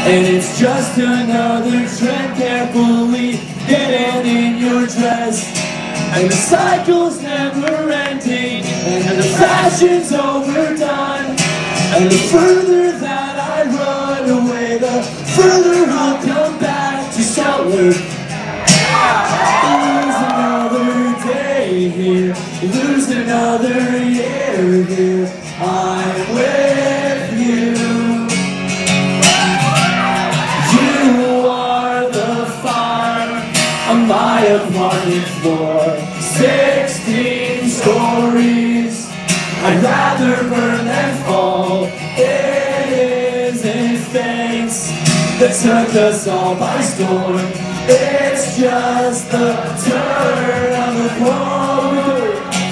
And it's just another trend, carefully getting in your dress. And the cycle's never ending, and the fashion's overdone. And the further that I run away, the further I'll come back to shelter. Lose another day here, lose another year here. I'm with you. You are the fire on my apartment floor. 16 stories, I'd rather burn than fall. It isn't things that took us all by storm. It's just the turn of the corner.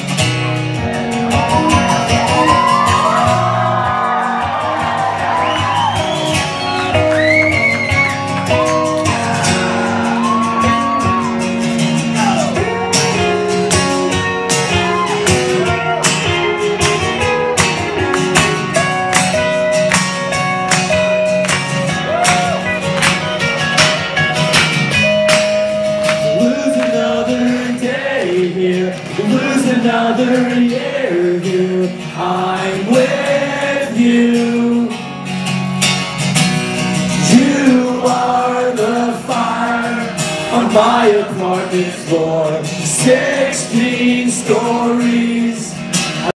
Lose another year here. I'm with you. You are the fire on my apartment floor. 16 stories,